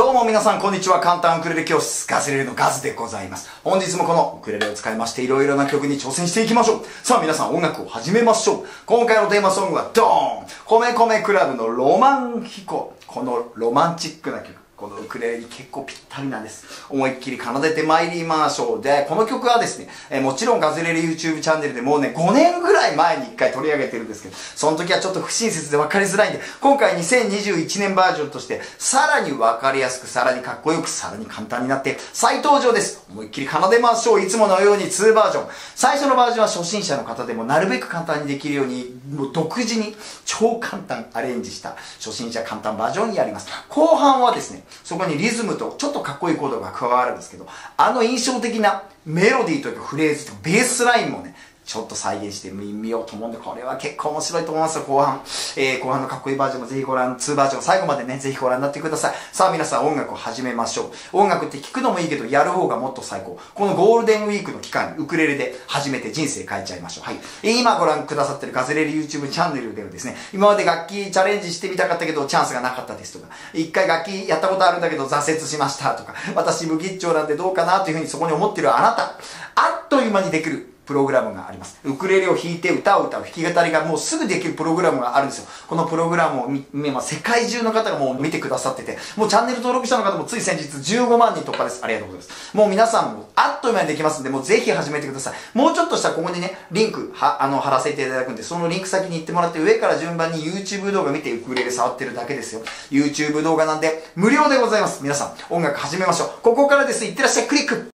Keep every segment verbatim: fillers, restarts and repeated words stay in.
どうも皆さんこんにちは。簡単ウクレレ教室ガズレレのガズでございます。本日もこのウクレレを使いましていろいろな曲に挑戦していきましょう。さあ皆さん音楽を始めましょう。今回のテーマソングはドーン、米米クラブのロマン飛行。このロマンチックな曲、このウクレレに結構ぴったりなんです。思いっきり奏でてまいりましょう。で、この曲はですね、えー、もちろんガズレレ YouTube チャンネルでもうね、ごねんぐらい前にいっかい取り上げてるんですけど、その時はちょっと不親切で分かりづらいんで、今回にせんにじゅういちねんバージョンとして、さらに分かりやすく、さらにかっこよく、さらに簡単になって、再登場です。思いっきり奏でましょう。いつものようににバージョン。最初のバージョンは初心者の方でもなるべく簡単にできるように、もう独自に超簡単アレンジした初心者簡単バージョンにやります。後半はですね、そこにリズムとちょっとかっこいいコードが加わるんですけど、あの印象的なメロディーというかフレーズとベースラインもね、ちょっと再現してみようと思うんで、これは結構面白いと思いますよ、後半。えー、後半のかっこいいバージョンもぜひご覧、にバージョン最後までね、ぜひご覧になってください。さあ皆さん音楽を始めましょう。音楽って聴くのもいいけど、やる方がもっと最高。このゴールデンウィークの期間にウクレレで始めて人生変えちゃいましょう。はい。今ご覧くださってるガズレレ YouTube チャンネルではですね、今まで楽器チャレンジしてみたかったけど、チャンスがなかったですとか、一回楽器やったことあるんだけど挫折しましたとか、私無吉兆なんでどうかなというふうにそこに思ってるあなた、あっという間にできるプログラムがあります。ウクレレを弾いて歌を歌う弾き語りがもうすぐできるプログラムがあるんですよ。このプログラムを見、まあ、世界中の方がもう見てくださってて、もうチャンネル登録者の方もつい先日じゅうごまんにん突破です。ありがとうございます。もう皆さんもあっという間にできますんで、もうぜひ始めてください。もうちょっとしたらここにね、リンクは、あの、貼らせていただくんで、そのリンク先に行ってもらって上から順番に YouTube 動画見てウクレレ触ってるだけですよ。YouTube 動画なんで無料でございます。皆さん音楽始めましょう。ここからです。いってらっしゃい。クリック。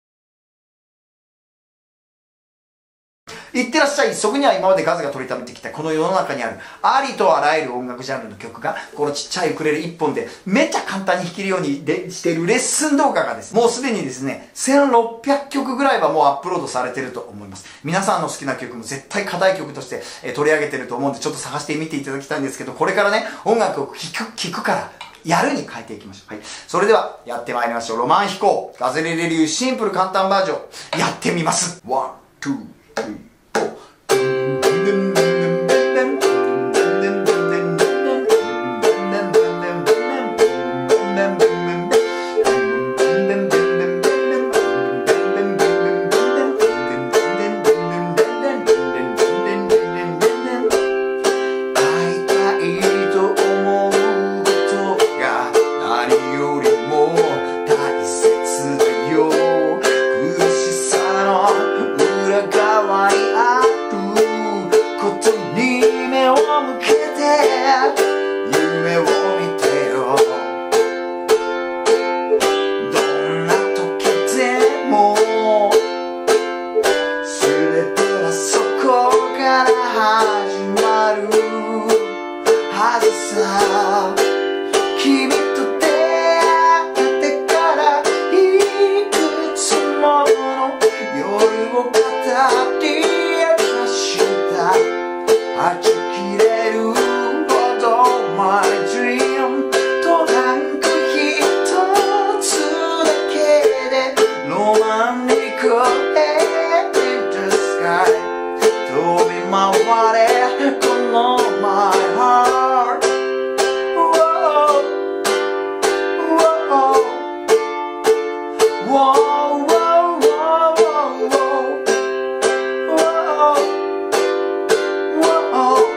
いってらっしゃい。そこには今までガズが取りためてきたこの世の中にあるありとあらゆる音楽ジャンルの曲がこのちっちゃいウクレレいっぽんでめっちゃ簡単に弾けるようにしているレッスン動画がですね、もうすでにですねせんろっぴゃくきょくぐらいはもうアップロードされてると思います。皆さんの好きな曲も絶対課題曲として取り上げてると思うんで、ちょっと探してみていただきたいんですけど、これからね音楽を聴く聴くからやるに変えていきましょう。はい。それではやってまいりましょう。ロマン飛行ガズレレ流シンプル簡単バージョンやってみます。ワン、ツー、スリー。君と出会ってからいくつもの夜を語り明かしたはち切れるほど My dream トランク一つだけでロマンに越え In the sky 飛び回れこの My heart Whoa, whoa, whoa, whoa, whoa, whoa, whoa.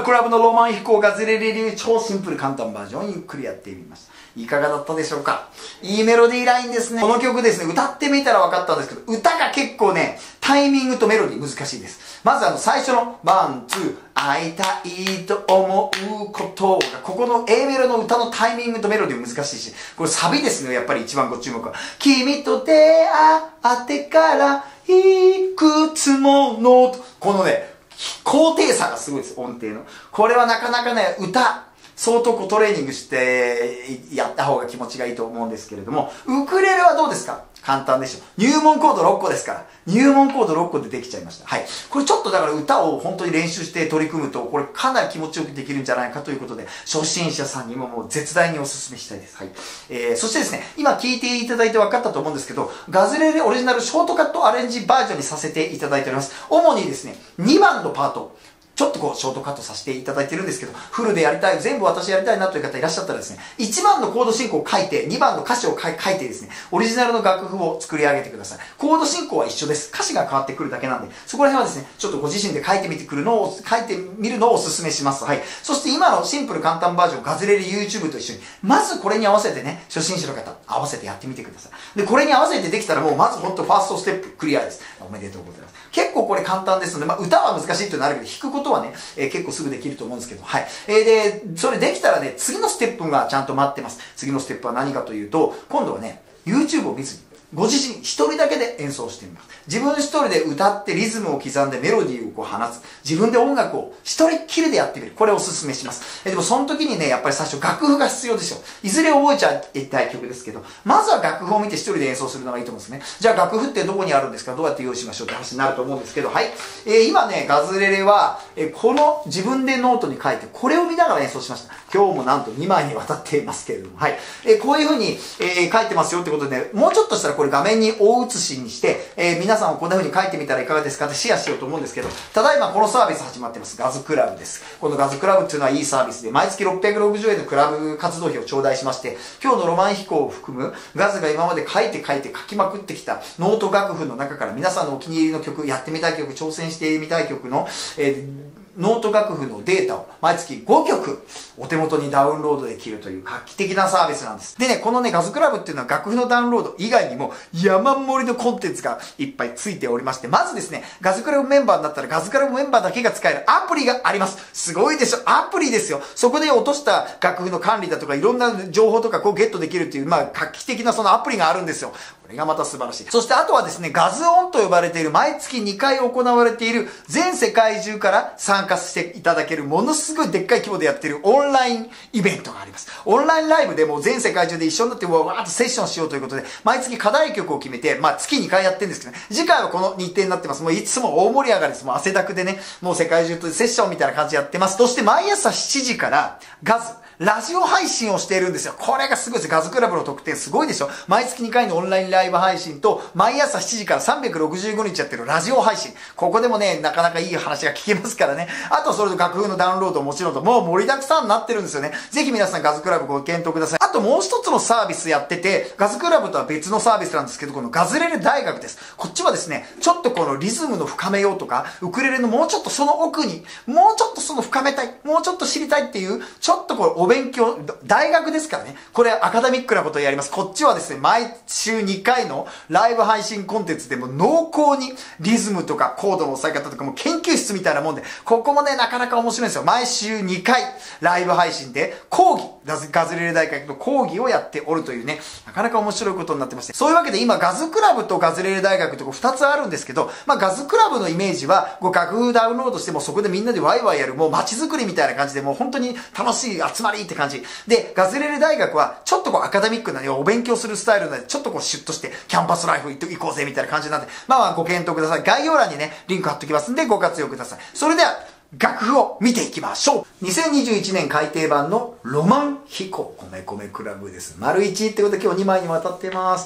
クラブのロマン飛行ガズレレ流超シンプル簡単バージョンをゆっくりやってみました。いかがだったでしょうか。いいメロディーラインですね。この曲ですね、歌ってみたら分かったんですけど、歌が結構ね、タイミングとメロディー難しいです。まずあの最初のワン、ツー、会いたいと思うことが、ここの A メロの歌のタイミングとメロディー難しいし、これサビですね、やっぱり一番ご注目は。君と出会ってからいくつもの、このね、高低差がすごいです、音程の。これはなかなかね、歌、相当こうトレーニングしてやった方が気持ちがいいと思うんですけれども、ウクレレはどうですか？簡単でしょ。入門コードろっこですから。入門コードろっこでできちゃいました。はい。これちょっとだから歌を本当に練習して取り組むと、これかなり気持ちよくできるんじゃないかということで、初心者さんにももう絶大にお勧めしたいです。はい。えー、そしてですね、今聞いていただいて分かったと思うんですけど、ガズレレオリジナルショートカットアレンジバージョンにさせていただいております。主にですね、にばんのパート、ちょっとこうショートカットさせていただいてるんですけど、フルでやりたい、全部私やりたいなという方いらっしゃったらですね、いちばんのコード進行を書いて、にばんの歌詞を書いてですね、オリジナルの楽譜を作り上げてください。コード進行は一緒です。歌詞が変わってくるだけなんで、そこら辺はですね、ちょっとご自身で書いてみてくるのを、書いてみるのをお勧めします。はい。そして今のシンプル簡単バージョン、ガズレレ YouTube と一緒に、まずこれに合わせてね、初心者の方、合わせてやってみてください。で、これに合わせてできたらもうまず本当ファーストステップクリアです。おめでとうございます。結構これ簡単ですので、まあ歌は難しいとなるけど、弾くことはね、えー、結構結構すぐできると思うんですけど、はい。えー、で、それできたらね、次のステップがちゃんと待ってます。次のステップは何かというと、今度はね、YouTube を見ずに、ご自身一人だけで演奏してみます。自分一人で歌ってリズムを刻んでメロディーをこう放つ。自分で音楽を一人っきりでやってみる。これをお勧めします。えでもその時にね、やっぱり最初楽譜が必要でしょ。いずれ覚えちゃいたい曲ですけど、まずは楽譜を見て一人で演奏するのがいいと思うんですね。じゃあ楽譜ってどこにあるんですか？どうやって用意しましょうって話になると思うんですけど、はい。えー、今ね、ガズレレは、えー、この自分でノートに書いて、これを見ながら演奏しました。今日もなんとにまいにわたっていますけれども、はい。えー、こういう風に、えー、書いてますよってことで、ね、もうちょっとしたらこれ画面に大写しにして、えー、皆さんもこんな風に書いてみたらいかがですかってシェアしようと思うんですけど、ただいまこのサービス始まってます。ガズクラブです。このガズクラブっていうのはいいサービスで、毎月ろっぴゃくろくじゅうえんのクラブ活動費を頂戴しまして、今日のロマン飛行を含むガズが今まで書いて書いて書きまくってきたノート楽譜の中から皆さんのお気に入りの曲、やってみたい曲、挑戦してみたい曲の、えーノート楽譜のデータを毎月ごきょくお手元にダウンロードできるという画期的なサービスなんです。でね、このね、ガズクラブっていうのは楽譜のダウンロード以外にも山盛りのコンテンツがいっぱいついておりまして、まずですね、ガズクラブメンバーになったらガズクラブメンバーだけが使えるアプリがあります。すごいでしょ？アプリですよ。そこで落とした楽譜の管理だとかいろんな情報とかこうゲットできるっていう、まあ画期的なそのアプリがあるんですよ。これがまた素晴らしい。そしてあとはですね、ガズオンと呼ばれている毎月にかい行われている全世界中から参加していただけるものすごいでっかい規模でやっているオンラインイベントがあります。オンラインライブでもう全世界中で一緒になってわーっとセッションしようということで、毎月課題曲を決めて、まあ月にかいやってるんですけどね、次回はこの日程になってます。もういつも大盛り上がりです。もう汗だくでね、もう世界中とセッションみたいな感じでやってます。そして毎朝しちじからガズ、ラジオ配信をしているんですよ。これがすごいです。ガズクラブの特典すごいでしょ。毎月にかいのオンラインライブ配信と、毎朝しちじからさんびゃくろくじゅうごにちやってるラジオ配信。ここでもね、なかなかいい話が聞けますからね。あと、それと楽譜のダウンロードもちろんと、もう盛りだくさんになってるんですよね。ぜひ皆さんガズクラブご検討ください。あともう一つのサービスやってて、ガズクラブとは別のサービスなんですけど、このガズレレ大学です。こっちはですね、ちょっとこのリズムの深めようとか、ウクレレのもうちょっとその奥に、もうちょっとその深めたい、もうちょっと知りたいっていう、ちょっとこれお勉強、大学ですからね。これアカデミックなことをやります。こっちはですね、毎週にかいのライブ配信コンテンツでも濃厚にリズムとかコードの押さえ方とかも研究室みたいなもんで、ここもね、なかなか面白いんですよ。毎週にかいライブ配信で講義、ガズレレ大学の講義をやっておるというね、なかなか面白いことになってまして。そういうわけで今ガズクラブとガズレレ大学とふたつあるんですけど、まあガズクラブのイメージは、こう楽譜ダウンロードしてもそこでみんなでワイワイやる、もう街づくりみたいな感じで、もう本当に楽しい集まりって感じ。で、ガズレレ大学は、ちょっとこうアカデミックな、お勉強するスタイルなので、ちょっとこうシュッとして、キャンパスライフ行こうぜみたいな感じなんで、まあまあご検討ください。概要欄にね、リンク貼っときますんで、ご活用ください。それでは、楽譜を見ていきましょう。にせんにじゅういちねん改訂版のロマン飛行、米米クラブです。丸いちってことで今日にまいにわたってます。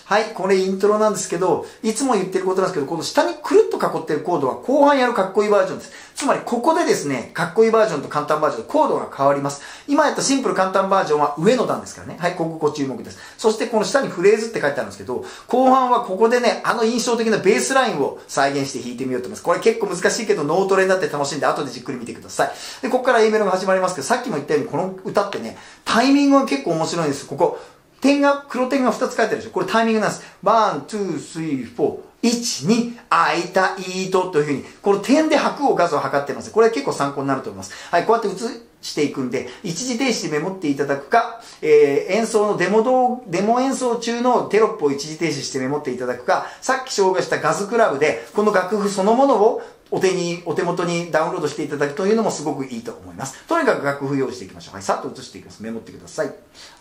はい、これイントロなんですけど、いつも言ってることなんですけど、この下にくるっと囲ってるコードは後半やるかっこいいバージョンです。つまり、ここでですね、かっこいいバージョンと簡単バージョンとコードが変わります。今やったシンプル簡単バージョンは上の段ですからね。はい、ここご注目です。そしてこの下にフレーズって書いてあるんですけど、後半はここでね、あの印象的なベースラインを再現して弾いてみようと思います。これ結構難しいけど、脳トレになって楽しんで、後でじっくり見てください。で、ここから A メロが始まりますけど、さっきも言ったように、この歌ってね、タイミングが結構面白いんです。ここ。点が、黒点がふたつ書いてあるでしょ。これタイミングなんです。ワン、ツー、スリー、フォー。いち、に、あいた、いとというふうに、この点で拍を数を測ってます。これは結構参考になると思います。はい、こうやって映していくんで、一時停止でメモっていただくか、えー、演奏のデモ動、デモ演奏中のテロップを一時停止してメモっていただくか、さっき紹介したガズクラブで、この楽譜そのものをお手に、お手元にダウンロードしていただくというのもすごくいいと思います。とにかく楽譜用意していきましょう。はい、さっと映していきます。メモってください。はい。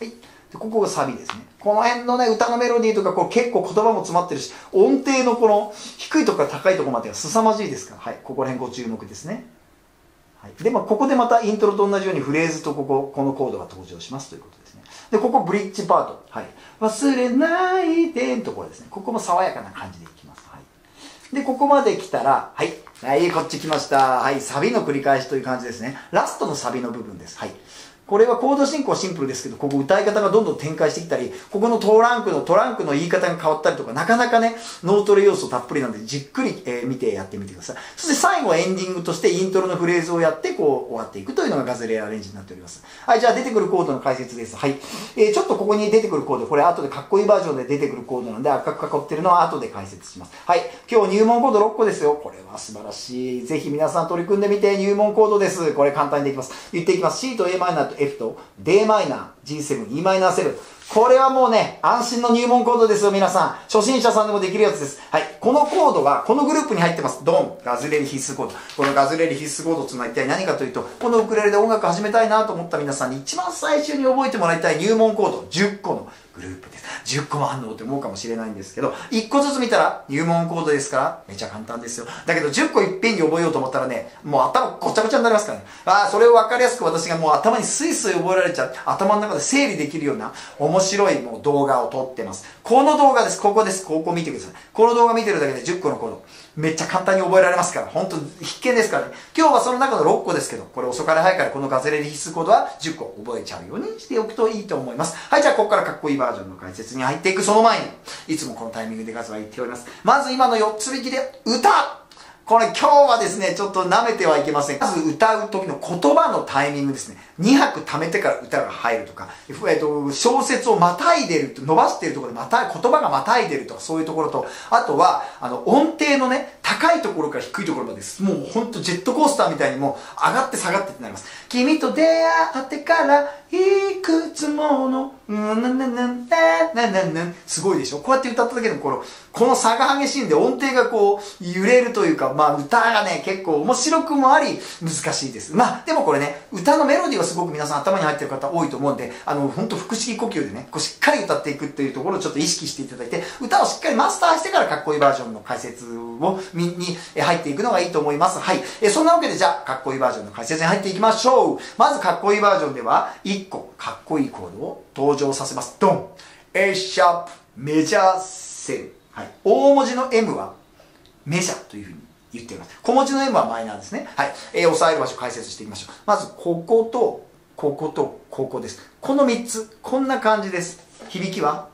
ここがサビですね。この辺のね、歌のメロディーとか、こう結構言葉も詰まってるし、音程のこの低いとこから高いところまでが凄まじいですから、はい、ここら辺ご注目ですね。はい。で、まあ、ここでまたイントロと同じようにフレーズとここ、このコードが登場しますということですね。で、ここブリッジパート。はい。忘れないでのところですね。ここも爽やかな感じでいきます。はい。で、ここまで来たら、はい。はい、こっち来ました。はい、サビの繰り返しという感じですね。ラストのサビの部分です。はい。これはコード進行はシンプルですけど、ここ歌い方がどんどん展開してきたり、ここのトランクのトランクの言い方が変わったりとか、なかなかね、脳トレ要素たっぷりなんで、じっくり、えー、見てやってみてください。そして最後はエンディングとしてイントロのフレーズをやって、こう終わっていくというのがガズレアレンジになっております。はい、じゃあ出てくるコードの解説です。はい。えー、ちょっとここに出てくるコード、これ後でかっこいいバージョンで出てくるコードなんで、赤く囲ってるのは後で解説します。はい。今日入門コードろっこですよ。これは素晴らしい。ぜひ皆さん取り組んでみて、入門コードです。これ簡単にできます。言っていきます。C と Am と F と ディーマイナー、ジーセブン、イーマイナーセブン。これはもうね、安心の入門コードですよ、皆さん。初心者さんでもできるやつです。はい。このコードは、このグループに入ってます。ドン。ガズレレ必須コード。このガズレレ必須コードっていうのは一体何かというと、このウクレレで音楽始めたいなと思った皆さんに一番最初に覚えてもらいたい入門コード、じゅっこのグループです。じゅっこもあんのって思うかもしれないんですけど、いっこずつ見たら入門コードですから、めちゃ簡単ですよ。だけどじゅっこいっぺんに覚えようと思ったらね、もう頭ごちゃごちゃになりますからね。ああ、それを分かりやすく私がもう頭にスイスイ覚えられちゃう、頭の中で整理できるような面白いもう動画を撮ってます。この動画です。ここです。ここ見てください。この動画見てるだけでじゅっこのコード。めっちゃ簡単に覚えられますから、本当必見ですからね。今日はその中のろっこですけど、これ遅かれ早かれこのガズレレ必須コードはじゅっこ覚えちゃうようにしておくといいと思います。はい、じゃあここからかっこいいバージョンの解説に入っていくその前に、いつもこのタイミングでガズは言っております。まず今のよっつ引きで歌これ今日はですね、ちょっと舐めてはいけません。まず歌う時の言葉のタイミングですね。にはく溜めてから歌が入るとか、えっと、小説をまたいでる、伸ばしているところでまた、言葉がまたいでるとか、そういうところと、あとは、あの、音程のね、高いところから低いところまでです。もうほんとジェットコースターみたいにもう上がって下がってってなります。君と出会ってからいくつもの、うんなんなんなんなんなんなんすごいでしょ。こうやって歌っただけでもこの、この差が激しいんで音程がこう揺れるというか、まあ歌がね、結構面白くもあり難しいです。まあでもこれね、歌のメロディーはすごく皆さん頭に入ってる方多いと思うんで、あの、ほんと腹式呼吸でね、こうしっかり歌っていくっていうところをちょっと意識していただいて、歌をしっかりマスターしてからかっこいいバージョンの解説をにに入っていくのがいいと思います。はい。えそんなわけでじゃあ、かっこいいバージョンの解説に入っていきましょう。まずかっこいいバージョンでは、いっこかっこいいコードを登場させます。ドン !A シャープメジャーセブン。はい。大文字の M はメジャーというふうに言っています。小文字の M はマイナーですね。はい。えー、押さえる場所解説していきましょう。まず、ここと、こことここです。このみっつ、こんな感じです。響きは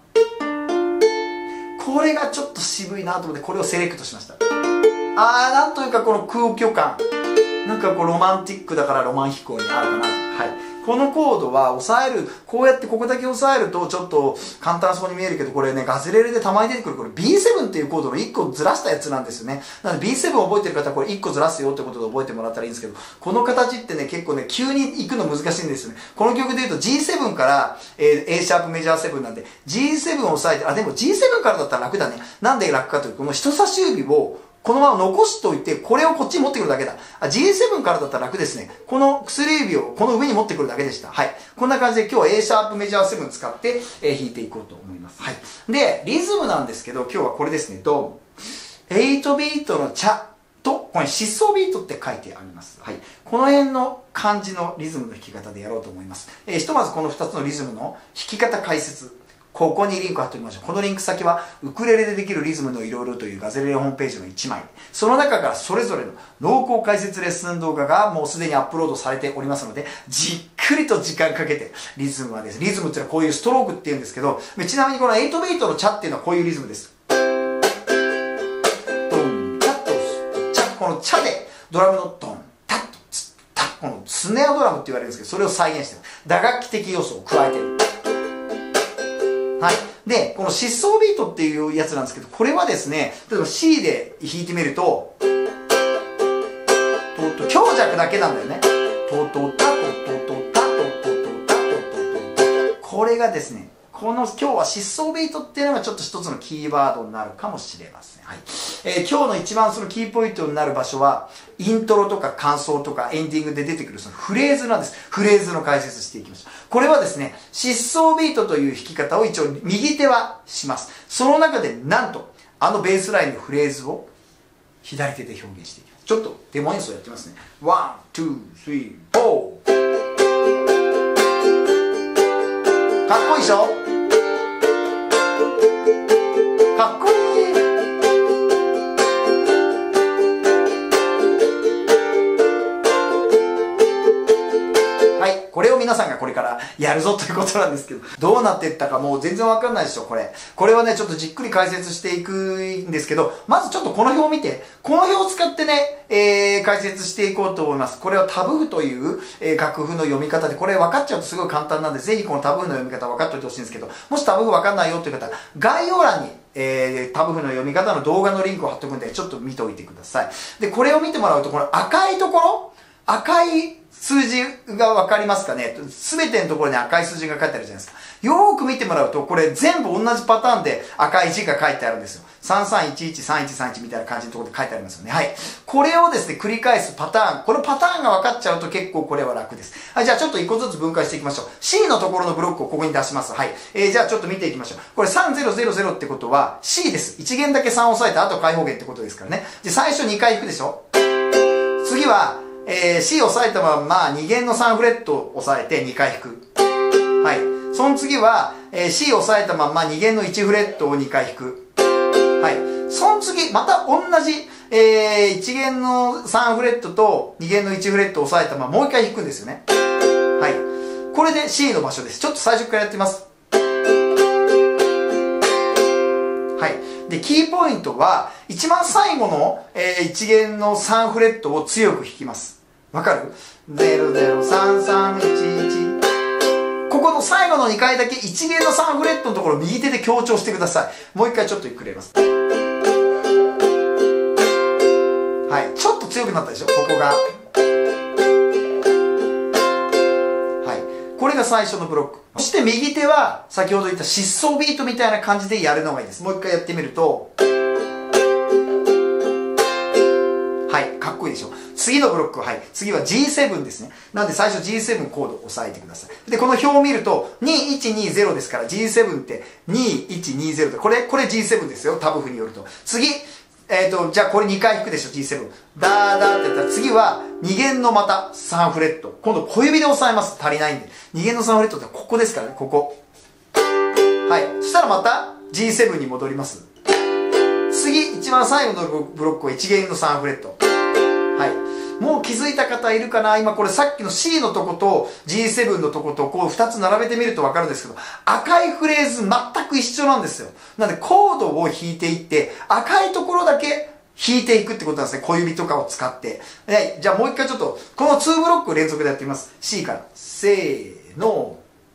これがちょっと渋いなと思ってこれをセレクトしました。あー、なんというかこの空虚感。なんかこうロマンティックだからロマン飛行に合うかな。はい。このコードは押さえる、こうやってここだけ押さえるとちょっと簡単そうに見えるけど、これね、ガズレレでたまに出てくるこれ ビーセブン っていうコードのいっこずらしたやつなんですよね。なので ビーセブン 覚えてる方はこれいっこずらすよってことで覚えてもらったらいいんですけど、この形ってね、結構ね、急に行くの難しいんですよね。この曲で言うと ジーセブン から、えー、A シャープメジャーセブンなんで ジーセブン を押さえて、あ、でも ジーセブン からだったら楽だね。なんで楽かというと、この人差し指をこのまま残しておいて、これをこっちに持ってくるだけだ。あ、ジーセブン からだったら楽ですね。この薬指をこの上に持ってくるだけでした。はい。こんな感じで今日は A シャープメジャーセブン使って、えー、弾いていこうと思います。はい。で、リズムなんですけど、今日はこれですね。と、エイトビートのチャと、ここに疾走ビートって書いてあります。はい。この辺の感じのリズムの弾き方でやろうと思います。えー、ひとまずこのふたつのリズムの弾き方解説。 ここにリンク貼っておきましょう。このリンク先は、ウクレレでできるリズムのいろいろというガゼレレホームページのいちまい。その中からそれぞれの濃厚解説レッスン動画がもうすでにアップロードされておりますので、じっくりと時間かけて、リズムはです。リズムっていうのはこういうストロークっていうんですけど、ちなみにこのはちビートのチャっていうのはこういうリズムです。ドン、タッと、チャ、このチャでドラムのドン、タッと、ツッ、タッ、このスネアドラムって言われるんですけど、それを再現してる。打楽器的要素を加えてる。はい。で、この疾走ビートっていうやつなんですけど、これはですね、例えば C で弾いてみると、とと強弱だけなんだよね。ととたとととたとととたととと。これがですね、この今日は疾走ビートっていうのがちょっと一つのキーワードになるかもしれません。はい。えー、今日の一番そのキーポイントになる場所は、イントロとか感想とかエンディングで出てくるそのフレーズなんです。フレーズの解説していきましょう。これはですね、疾走ビートという弾き方を一応右手はします。その中でなんと、あのベースラインのフレーズを左手で表現していきます。ちょっとデモ演奏やってますね。ワン、ツー、スリー、フォー。かっこいいでしょ？かっこいい。はい。これを皆さんがこれからやるぞということなんですけど、どうなっていったかもう全然わかんないでしょ、これ。これはね、ちょっとじっくり解説していくんですけど、まずちょっとこの表を見て、この表を使ってね、えー、解説していこうと思います。これはタブ譜という、えー、楽譜の読み方で、これ分かっちゃうとすごい簡単なんで、ぜひこのタブ譜の読み方分かっておいてほしいんですけど、もしタブ譜分かんないよという方は、概要欄にえー、タブ譜の読み方の動画のリンクを貼っておくんで、ちょっと見ておいてください。で、これを見てもらうと、この赤いところ、赤い数字がわかりますかね？すべてのところに赤い数字が書いてあるじゃないですか。よーく見てもらうと、これ全部同じパターンで赤い字が書いてあるんですよ。さんさんいちいち、さんいちさんいちみたいな感じのところで書いてありますよね。はい。これをですね、繰り返すパターン。このパターンが分かっちゃうと結構これは楽です。はい、じゃあちょっと一個ずつ分解していきましょう。C のところのブロックをここに出します。はい。えー、じゃあちょっと見ていきましょう。これさんぜろぜろぜろってことは C です。いち弦だけさん押さえて、あと開放弦ってことですからね。で、最初にかい弾くでしょ？次は、えー、C 押さえたままに弦のさんフレットを押さえてにかい弾く。はい。その次は、えー、C 押さえたままに弦のいちフレットをにかい弾く。はい。その次、また同じ、えー、いち弦のさんフレットとに弦のいちフレットを押さえたままもう一回弾くんですよね。はい。これで C の場所です。ちょっと最初からやってみます。はい。で、キーポイントは、一番最後の、えー、いち弦のさんフレットを強く弾きます。わかる？ ゼロゼロさんさんいちいち。ここの最後のにかいだけいち弦のさんフレットのところを右手で強調してください。もう一回ちょっとゆっくりやります。はい。ちょっと強くなったでしょ？ここが。はい。これが最初のブロック。そして右手は先ほど言った疾走ビートみたいな感じでやるのがいいです。もう一回やってみると。はい。かっこいいでしょ？次のブロックは、はい。次は ジーセブン ですね。なんで最初 ジーセブン コードを押さえてください。で、この表を見ると、にいちにゼロですから ジーセブン ってにいちにゼロで、これ、これ ジーセブン ですよ。タブ譜によると。次、えっと、じゃあこれにかい弾くでしょ、ジーセブン。ダーダーってやったら、次はに弦のまたさんフレット。今度小指で押さえます。足りないんで。に弦のさんフレットってここですからね、ここ。はい。そしたらまた ジーセブン に戻ります。次、一番最後のブロックはいち弦のさんフレット。はい。もう気づいた方いるかな？今これさっきの C のとこと ジーセブン のとことこうふたつ並べてみるとわかるんですけど、赤いフレーズ全く一緒なんですよ。なのでコードを弾いていって、赤いところだけ弾いていくってことなんですね。小指とかを使って。はい。じゃあもう一回ちょっと、このにブロック連続でやってみます。C から。せーの。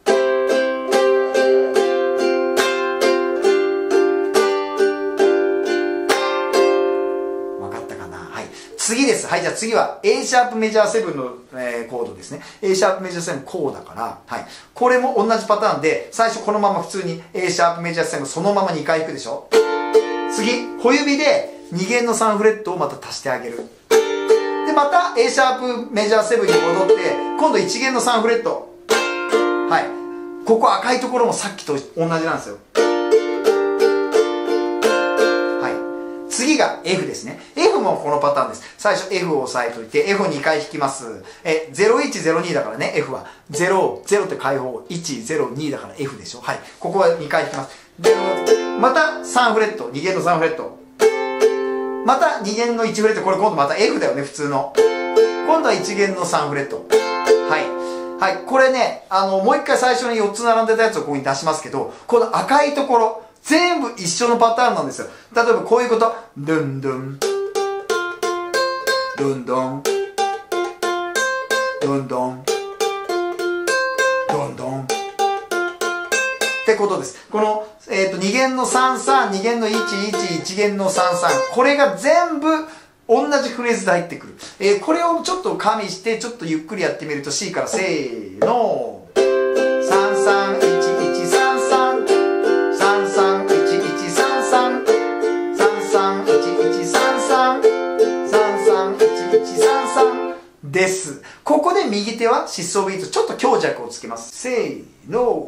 次です。はい、じゃあ次は A シャープメジャーセブンの、えー、コードですね。A シャープメジャーセブンこうだから、はい。これも同じパターンで、最初このまま普通に A シャープメジャーセブンそのままにかい弾くでしょ。次、小指でに弦のさんフレットをまた足してあげる。で、また A シャープメジャーセブンに戻って、今度いち弦のさんフレット。はい。ここ赤いところもさっきと同じなんですよ。次が F ですね。F F もこのパターンです。最初 F を押さえといて、F をにかい弾きます。え、ゼロいちゼロにだからね、F は。ゼロ、ゼロって開放、いち、ゼロ、にだから F でしょ。はい。ここはにかい弾きます。で、またさんフレット、に弦のさんフレット。またに弦のいちフレット、これ今度また F だよね、普通の。今度はいち弦のさんフレット。はい。はい。これね、あの、もう一回最初によっつ並んでたやつをここに出しますけど、この赤いところ、全部一緒のパターンなんですよ。例えばこういうこと。ドゥンドゥン。ドゥンドン。ドゥンドン。ドンドン。ってことです。この、えっと、に弦のさんさん、に弦のいちいち、いち弦のさんさん。これが全部、同じフレーズで入ってくる。えー、これをちょっと加味して、ちょっとゆっくりやってみると C からせーの。さんさんいちいちさんさん。さんさんいちいちさんさん。さんさんいちいちさんさん。さんさんいちいちさんさん。です。ここで右手は疾走ビート、ちょっと強弱をつけます。せーの。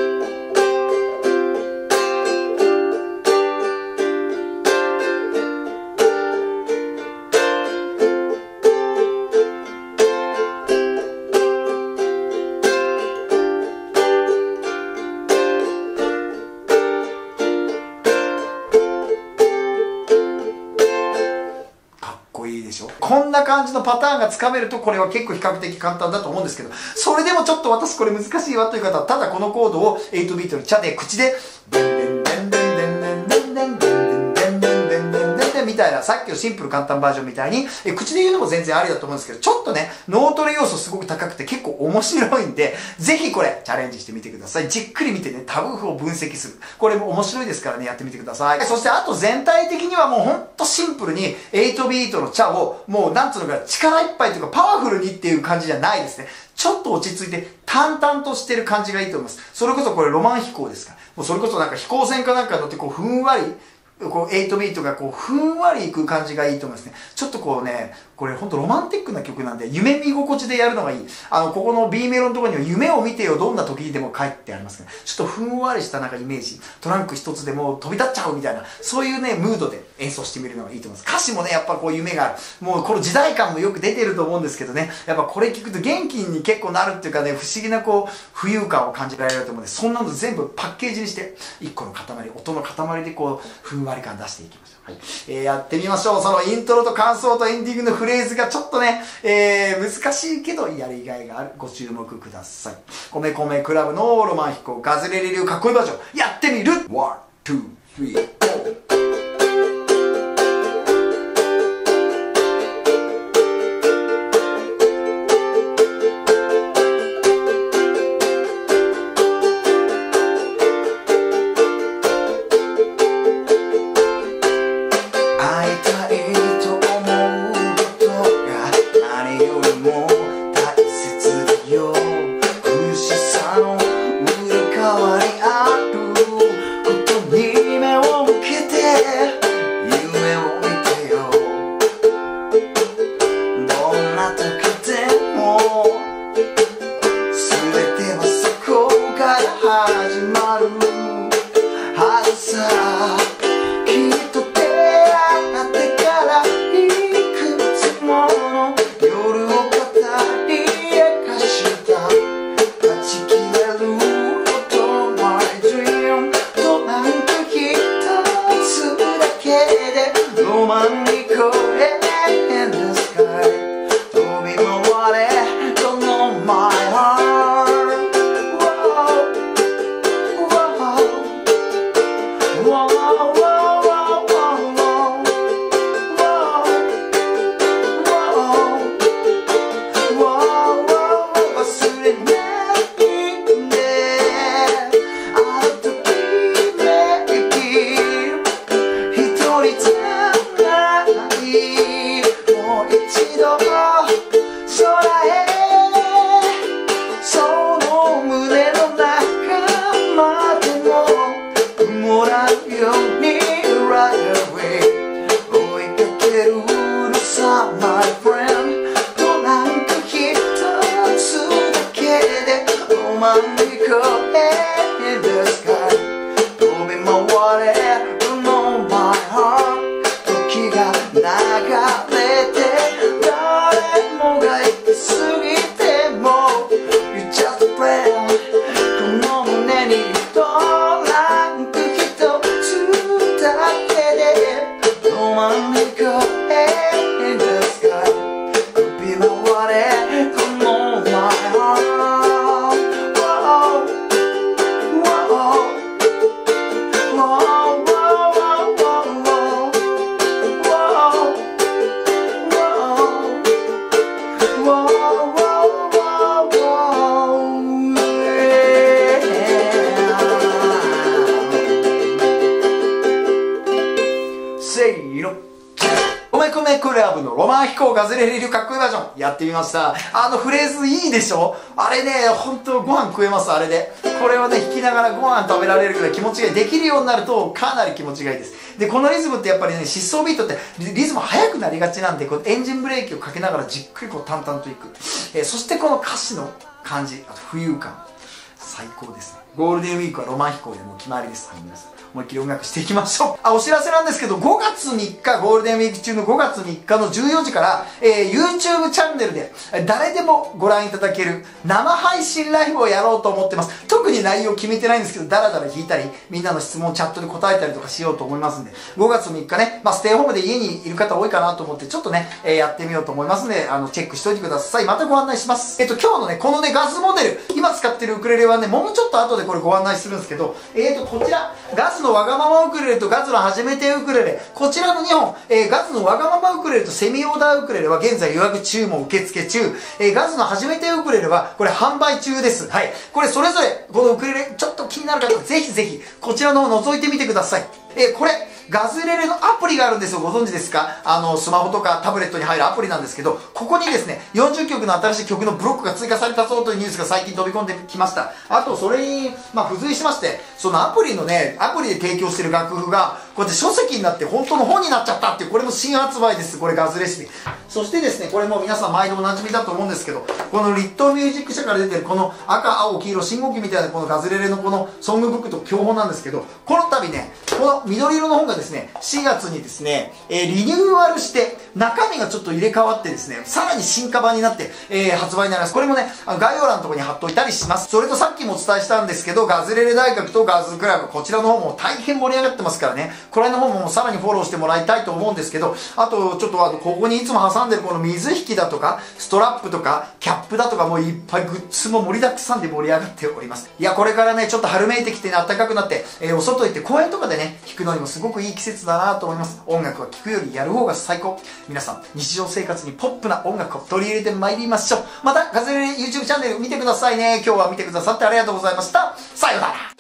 こんな感じのパターンがつかめると、これは結構比較的簡単だと思うんですけど、それでもちょっと私これ難しいわという方は、ただこのコードをはちビートのチャで口で、デンデンデンデンデンデンデンデンデンデンデンデンデンデンデンデンみたいな、さっきのシンプル簡単バージョンみたいに、え口で言うのも全然ありだと思うんですけど、ちょっとね、脳トレ要素すごく高くて結構面白いんで、ぜひこれチャレンジしてみてください。じっくり見てね、タブ譜を分析する。これも面白いですからね、やってみてください。そしてあと全体的にはもうほんとシンプルにはちビートのチャをもうなんつうのか力いっぱいというかパワフルにっていう感じじゃないですね。ちょっと落ち着いて淡々としてる感じがいいと思います。それこそこれロマン飛行ですから。もうそれこそなんか飛行船かなんか乗ってこうふんわりこうはちビートがこうふんわりいく感じがいいと思いますね。ちょっとこうね、これほんとロマンティックな曲なんで、夢見心地でやるのがいい。あの、ここの B メロのところには夢を見てよ、どんな時にでも帰ってありますけど、ちょっとふんわりしたなんかイメージ、トランク一つでもう飛び立っちゃうみたいな、そういうね、ムードで演奏してみるのがいいと思います。歌詞もね、やっぱこう夢がある。もうこの時代感もよく出てると思うんですけどね、やっぱこれ聞くと元気に結構なるっていうかね、不思議なこう、浮遊感を感じられると思うんで、そんなの全部パッケージにして、一個の塊、音の塊でこう、ふんわり感出していきましょう。はい。えー、やってみましょう。そのイントロと感想とエンディングのフレーズがちょっとね、えー、難しいけどやりがいがある。ご注目ください。米米クラブのロマン飛行ガズレレ流かっこいいバージョンやってみる ワン、ツー、スリー、フォー始まるはずさ。きっと出会ってからいくつもの夜を語り明かした断ち切れるほど My dream トランク一つだけでロマンに超え In the sky 飛び回れ Don't know my heartもらうように Only go in the sky could be my water, come on my heart. Whoa, whoa, whoa, whoa, whoa, whoa, whoa, whoa, whoa, whoa, yeah. せーの。米米クラブのロマン飛行ガズレレ流かっこいいバージョンやってみました。あのフレーズいいでしょ？あれね、ほんとご飯食えます、あれで。これをね、弾きながらご飯食べられるぐらい気持ちがいい。できるようになるとかなり気持ちがいいです。で、このリズムってやっぱりね、疾走ビートってリズム速くなりがちなんで、こうエンジンブレーキをかけながらじっくりこう淡々といく。えー、そしてこの歌詞の感じ、あと浮遊感。最高ですね。ゴールデンウィークはロマン飛行でもう決まりです。はい、皆さん。思いっきり音楽していきましょう。あ、お知らせなんですけど、ごがつみっか、ゴールデンウィーク中のごがつみっかのじゅうよじから、えー、YouTube チャンネルで、誰でもご覧いただける生配信ライブをやろうと思ってます。特に内容決めてないんですけど、ダラダラ弾いたり、みんなの質問をチャットで答えたりとかしようと思いますんで、ごがつみっかね、まあ、ステイホームで家にいる方多いかなと思って、ちょっとね、えー、やってみようと思いますんで、あの、チェックしといてください。またご案内します。えっと、今日のね、このね、ガスモデル、今使ってるウクレレはね、もうちょっと後でこれご案内するんですけど、えっと、こちら、ガスのわがままウクレレとガズの初めてウクレレ、こちらのにほん、えー、ガズのわがままウクレレとセミオーダーウクレレは現在予約注文受付中、えー、ガズの初めてウクレレはこれ販売中です。はい。これそれぞれ、このウクレレちょっと気になる方はぜひぜひこちらの方を覗いてみてください。えー、これ、ガズレレのアプリがあるんですよ。ご存知ですか？あの、スマホとかタブレットに入るアプリなんですけど、ここにですね、よんじゅっきょくの新しい曲のブロックが追加されたぞというニュースが最近飛び込んできました。あと、それに、まあ、付随しまして、そのアプリのね、アプリで提供してる楽譜が、こうやって書籍になって本当の本になっちゃったっていう、これも新発売です。これガズレシピ。そしてですね、これも皆さん毎度おなじみだと思うんですけど、このリットーミュージック社から出てるこの赤、青、黄色、信号機みたいなこのガズレレのこのソングブックと教本なんですけど、この度ね、この緑色の本がですね、しがつにですね、えー、リニューアルして、中身がちょっと入れ替わってですね、さらに進化版になって、えー、発売になります。これもね、あの概要欄のところに貼っといたりします。それとさっきもお伝えしたんですけど、ガズレレ大学とガズクラブ、こちらの方も大変盛り上がってますからね、これの方もさらにフォローしてもらいたいと思うんですけど、あと、ちょっとあと、ここにいつも挟んでるこの水引きだとか、ストラップとか、キャップだとか、もういっぱいグッズも盛りだくさんで盛り上がっております。いや、これからね、ちょっと春めいてきてね、暖かくなって、えー、お外行って公園とかでね、弾くのにもすごくいい季節だなと思います。音楽は聴くよりやる方が最高。皆さん、日常生活にポップな音楽を取り入れてまいりましょう。また、ガズレレ YouTube チャンネル見てくださいね。今日は見てくださってありがとうございました。さようなら。